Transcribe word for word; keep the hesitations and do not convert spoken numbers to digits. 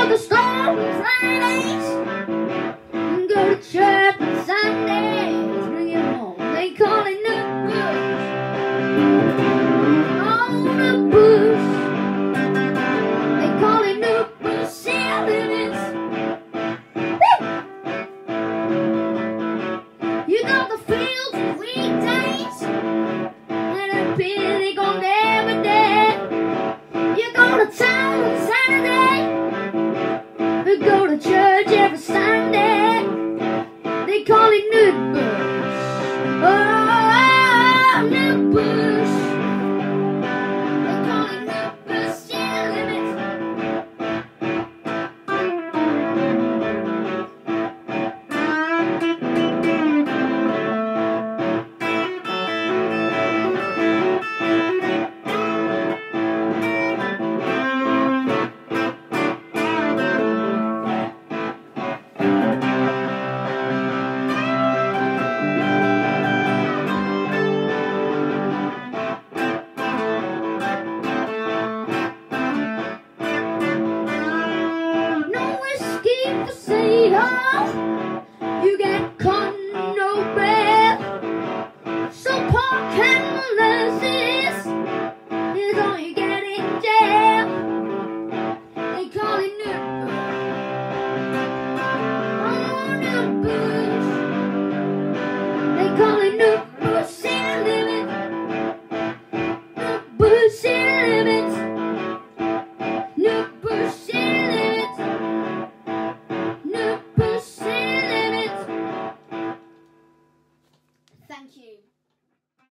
go to store on Fridays and go to church on Sundays. Bring it home, they call it Nutbush. Oh, Nutbush, they call it Nutbush city limits. You got the fields and weekdays and a picnic on every day. You go to town on Saturday, we go to church every Sunday. They call it Nutbush. Oh, Nutbush. They call it Nutbush city limits. For sale, you get cotton, no bread. So pork and molasses is all you get in jail. They call it Nutbush. Oh, Nutbush. They call it Nutbush.